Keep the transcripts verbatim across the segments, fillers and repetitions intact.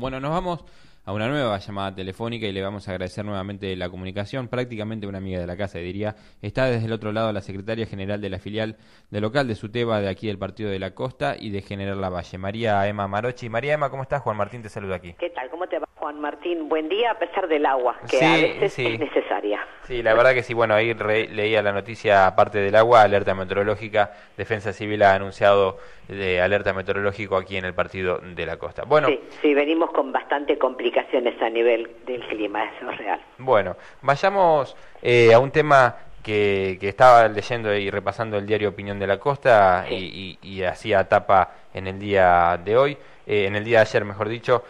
Bueno, nos vamos a una nueva llamada telefónica y le vamos a agradecer nuevamente la comunicación. Prácticamente una amiga de la casa, diría. Está desde el otro lado la secretaria general de la filial del local de SUTEBA de aquí del Partido de la Costa y de General Lavalle, María Emma Marochi. María Emma, ¿cómo estás? Juan Martín te saluda aquí. ¿Qué tal? ¿Cómo te va, Juan Martín? Buen día a pesar del agua, que sí, a veces sí. es necesaria. Sí, la verdad que sí. Bueno, ahí re leía la noticia, aparte del agua, alerta meteorológica. Defensa Civil ha anunciado de alerta meteorológico aquí en el Partido de la Costa. Bueno, sí, sí, venimos con bastante complicaciones a nivel del clima, eso es real. Bueno, vayamos eh, a un tema que, que estaba leyendo y repasando el diario Opinión de la Costa, sí. y, y, y hacía tapa en el día de hoy, eh, en el día de ayer, mejor dicho,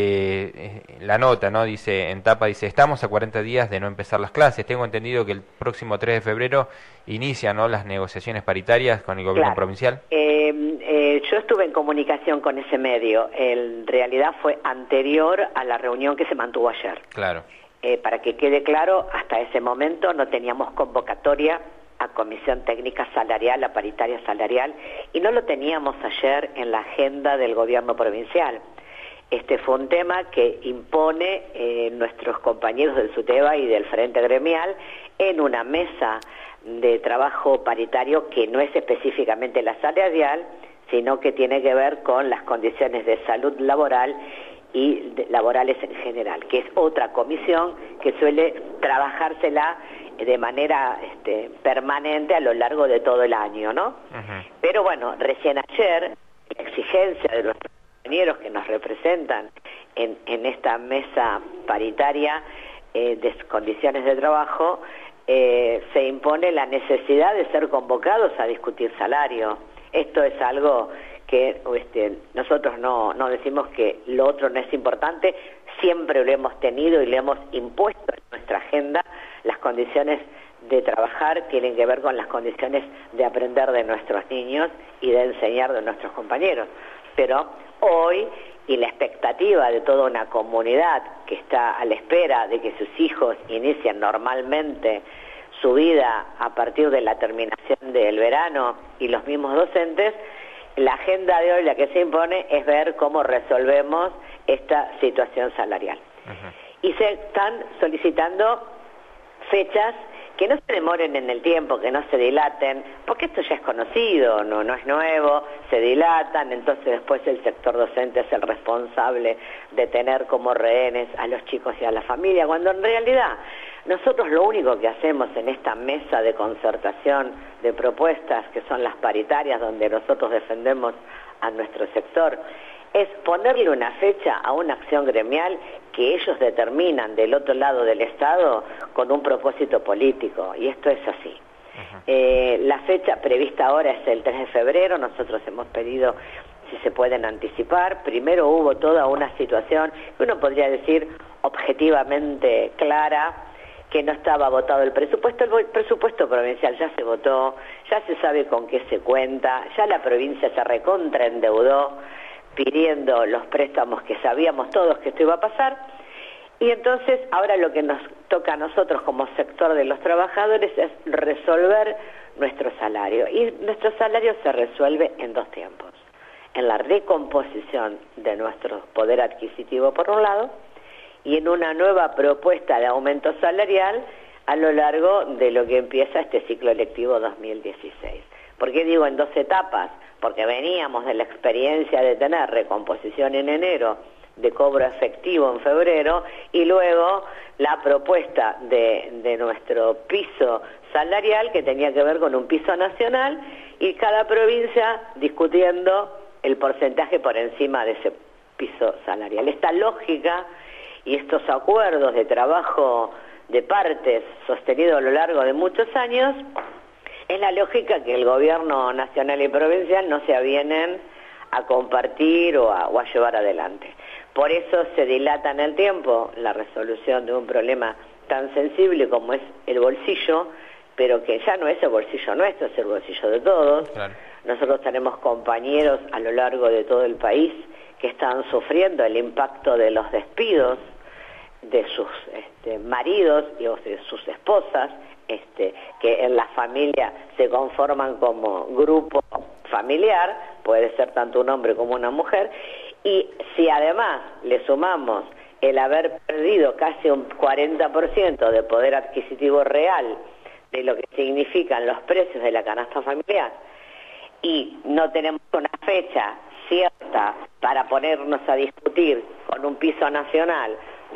eh, la nota, ¿no? Dice, en tapa dice, estamos a cuarenta días de no empezar las clases. Tengo entendido que el próximo tres de febrero inician, ¿no?, las negociaciones paritarias con el gobierno claro. provincial. Eh, eh, yo estuve en comunicación con ese medio. En realidad fue anterior a la reunión que se mantuvo ayer. Claro. Eh, para que quede claro, hasta ese momento no teníamos convocatoria a Comisión Técnica Salarial, a paritaria salarial, y no lo teníamos ayer en la agenda del gobierno provincial. Este fue un tema que impone eh, nuestros compañeros del SUTEBA y del Frente Gremial en una mesa de trabajo paritario que no es específicamente la salarial, sino que tiene que ver con las condiciones de salud laboral y de, laborales en general, que es otra comisión que suele trabajársela de manera este, permanente a lo largo de todo el año, ¿no? Uh-huh. Pero bueno, recién ayer, la exigencia de los compañeros que nos representan en, en esta mesa paritaria eh, de condiciones de trabajo, eh, se impone la necesidad de ser convocados a discutir salario. Esto es algo que este, nosotros no, no decimos que lo otro no es importante, siempre lo hemos tenido y le hemos impuesto en nuestra agenda. Las condiciones de trabajar tienen que ver con las condiciones de aprender de nuestros niños y de enseñar de nuestros compañeros. Pero hoy, y la expectativa de toda una comunidad que está a la espera de que sus hijos inicien normalmente su vida a partir de la terminación del verano, y los mismos docentes, la agenda de hoy, la que se impone, es ver cómo resolvemos esta situación salarial. Uh-huh. Y se están solicitando fechas que no se demoren en el tiempo, que no se dilaten, porque esto ya es conocido, no, no es nuevo, se dilatan, entonces después el sector docente es el responsable de tener como rehenes a los chicos y a la familia, cuando en realidad nosotros lo único que hacemos en esta mesa de concertación de propuestas, que son las paritarias, donde nosotros defendemos a nuestro sector, es ponerle una fecha a una acción gremial que ellos determinan del otro lado del Estado con un propósito político, y esto es así. Uh-huh. Eh, la fecha prevista ahora es el tres de febrero, nosotros hemos pedido si se pueden anticipar. Primero hubo toda una situación que uno podría decir objetivamente clara, que no estaba votado el presupuesto. El presupuesto provincial ya se votó, ya se sabe con qué se cuenta, ya la provincia se recontraendeudó pidiendo los préstamos que sabíamos todos que esto iba a pasar, y entonces ahora lo que nos toca a nosotros como sector de los trabajadores es resolver nuestro salario, y nuestro salario se resuelve en dos tiempos: en la recomposición de nuestro poder adquisitivo por un lado, y en una nueva propuesta de aumento salarial a lo largo de lo que empieza este ciclo lectivo dos mil dieciséis. ¿Por qué digo en dos etapas? Porque veníamos de la experiencia de tener recomposición en enero, de cobro efectivo en febrero, y luego la propuesta de, de nuestro piso salarial, que tenía que ver con un piso nacional, y cada provincia discutiendo el porcentaje por encima de ese piso salarial. Esta lógica y estos acuerdos de trabajo de partes sostenidos a lo largo de muchos años es la lógica que el gobierno nacional y provincial no se avienen a compartir o a, o a llevar adelante. Por eso se dilata en el tiempo la resolución de un problema tan sensible como es el bolsillo, pero que ya no es el bolsillo nuestro, es el bolsillo de todos. Claro. Nosotros tenemos compañeros a lo largo de todo el país que están sufriendo el impacto de los despidos de sus este, maridos y o de sus esposas, este, que en la familia se conforman como grupo familiar, puede ser tanto un hombre como una mujer, Y si además le sumamos el haber perdido casi un cuarenta por ciento de poder adquisitivo real de lo que significan los precios de la canasta familiar, y no tenemos una fecha cierta para ponernos a discutir con un piso nacional,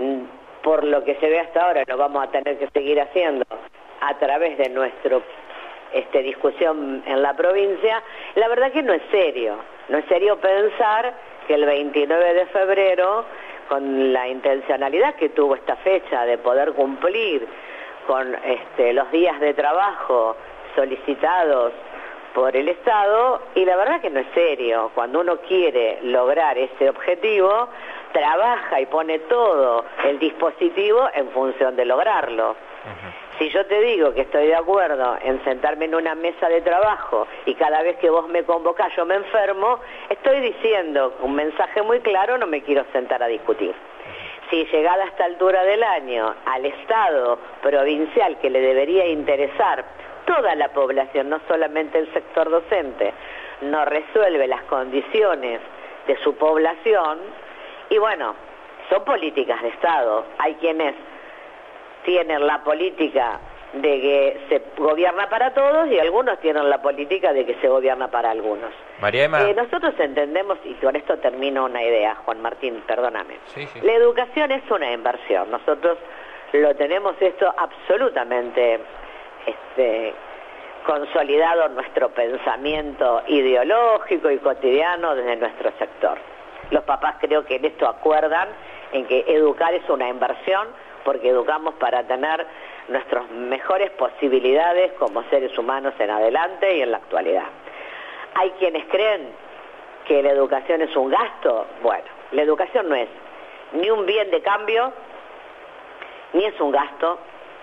por lo que se ve hasta ahora lo vamos a tener que seguir haciendo a través de nuestra este, discusión en la provincia, la verdad que no es serio, no es serio pensar que el veintinueve de febrero, con la intencionalidad que tuvo esta fecha de poder cumplir con este, los días de trabajo solicitados por el Estado, y la verdad que no es serio. Cuando uno quiere lograr ese objetivo, trabaja y pone todo el dispositivo en función de lograrlo. Uh-huh. Si yo te digo que estoy de acuerdo en sentarme en una mesa de trabajo y cada vez que vos me convocás yo me enfermo, estoy diciendo un mensaje muy claro: no me quiero sentar a discutir. Si llegada a esta altura del año al Estado provincial, que le debería interesar toda la población, no solamente el sector docente, no resuelve las condiciones de su población, y bueno, son políticas de Estado. Hay quienes tienen la política de que se gobierna para todos y algunos tienen la política de que se gobierna para algunos. María Emma. Eh, nosotros entendemos, y con esto termino una idea, Juan Martín, perdóname. Sí, sí. La educación es una inversión. Nosotros lo tenemos esto absolutamente este, consolidado en nuestro pensamiento ideológico y cotidiano desde nuestro sector. Los papás creo que en esto acuerdan en que educar es una inversión, porque educamos para tener nuestras mejores posibilidades como seres humanos en adelante y en la actualidad. Hay quienes creen que la educación es un gasto. Bueno, la educación no es ni un bien de cambio, ni es un gasto,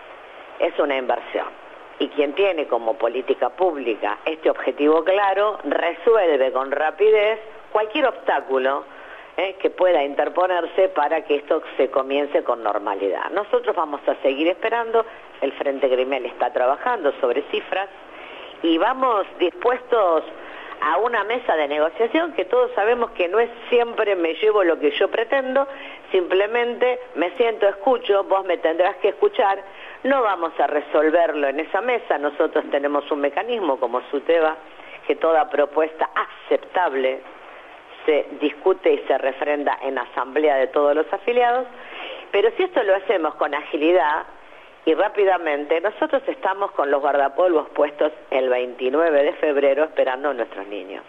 es una inversión. Y quien tiene como política pública este objetivo claro, resuelve con rapidez cualquier obstáculo eh, que pueda interponerse para que esto se comience con normalidad. Nosotros vamos a seguir esperando, el Frente Gremial está trabajando sobre cifras y vamos dispuestos a una mesa de negociación que todos sabemos que no es siempre me llevo lo que yo pretendo, simplemente me siento, escucho, vos me tendrás que escuchar. No vamos a resolverlo en esa mesa. Nosotros tenemos un mecanismo como SUTEBA, que toda propuesta aceptable se discute y se refrenda en asamblea de todos los afiliados, pero si esto lo hacemos con agilidad y rápidamente, nosotros estamos con los guardapolvos puestos el veintinueve de febrero esperando a nuestros niños.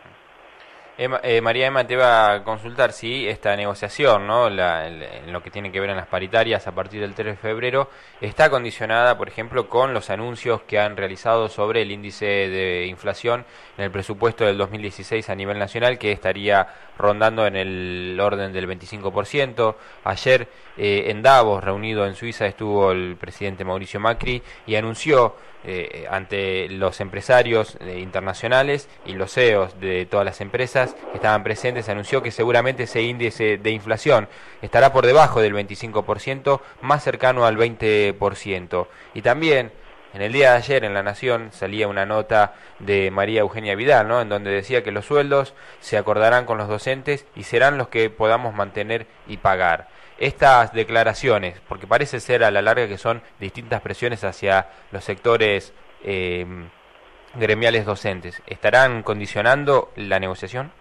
Emma, eh, María Emma, te va a consultar si esta negociación, ¿no? La, el, en lo que tiene que ver en las paritarias a partir del tres de febrero, está condicionada, por ejemplo, con los anuncios que han realizado sobre el índice de inflación en el presupuesto del dos mil dieciséis a nivel nacional, que estaría rondando en el orden del veinticinco por ciento. Ayer eh, en Davos, reunido en Suiza, estuvo el presidente Mauricio Macri y anunció eh, ante los empresarios eh, internacionales y los C E Os de todas las empresas que estaban presentes, anunció que seguramente ese índice de inflación estará por debajo del veinticinco por ciento, más cercano al veinte por ciento. Y también en el día de ayer en La Nación salía una nota de María Eugenia Vidal, ¿no?, en donde decía que los sueldos se acordarán con los docentes y serán los que podamos mantener y pagar. Estas declaraciones, porque parece ser a la larga que son distintas presiones hacia los sectores eh, gremiales docentes, ¿estarán condicionando la negociación?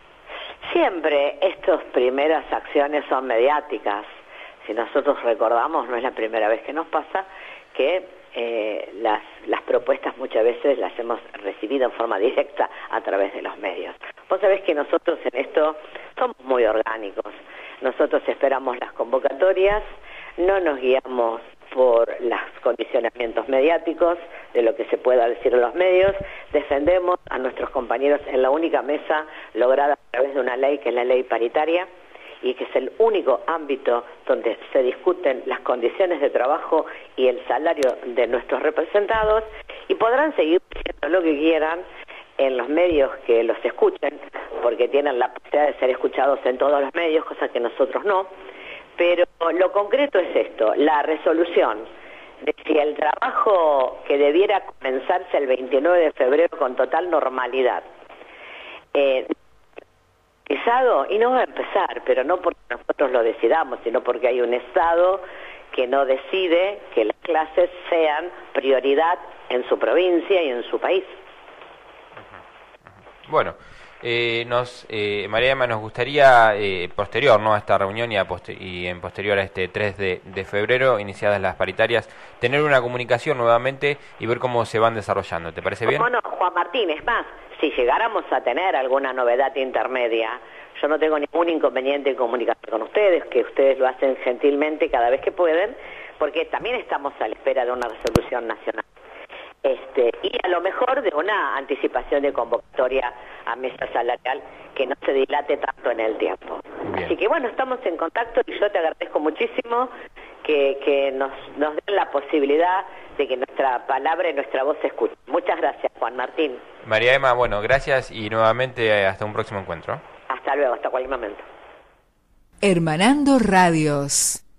Siempre estas primeras acciones son mediáticas. Si nosotros recordamos, no es la primera vez que nos pasa que eh, las, las propuestas muchas veces las hemos recibido en forma directa a través de los medios. Vos sabés que nosotros en esto somos muy orgánicos. Nosotros esperamos las convocatorias, no nos guiamos por los condicionamientos mediáticos de lo que se pueda decir en los medios, defendemos a nuestros compañeros en la única mesa lograda a través de una ley que es la ley paritaria y que es el único ámbito donde se discuten las condiciones de trabajo y el salario de nuestros representados, y podrán seguir diciendo lo que quieran en los medios que los escuchen, porque tienen la posibilidad de ser escuchados en todos los medios, cosa que nosotros no. Pero lo concreto es esto, la resolución de si el trabajo que debiera comenzarse el veintinueve de febrero con total normalidad, eh, garantizado y no va a empezar, pero no porque nosotros lo decidamos, sino porque hay un Estado que no decide que las clases sean prioridad en su provincia y en su país. Bueno, eh, nos, eh, María Emma, nos gustaría, eh, posterior, ¿no?, a esta reunión y, a poster y en posterior a este tres de febrero, iniciadas las paritarias, tener una comunicación nuevamente y ver cómo se van desarrollando. ¿Te parece bien? Bueno, Juan Martín, es más, si llegáramos a tener alguna novedad intermedia, yo no tengo ningún inconveniente en comunicarme con ustedes, que ustedes lo hacen gentilmente cada vez que pueden, porque también estamos a la espera de una resolución nacional. Este, y a lo mejor de una anticipación de convocatoria a mesa salarial que no se dilate tanto en el tiempo. Bien. Así que bueno, estamos en contacto y yo te agradezco muchísimo que, que nos, nos den la posibilidad de que nuestra palabra y nuestra voz se escuche. Muchas gracias, Juan Martín. María Emma, bueno, gracias y nuevamente hasta un próximo encuentro. Hasta luego, hasta cualquier momento. Hermanando Radios.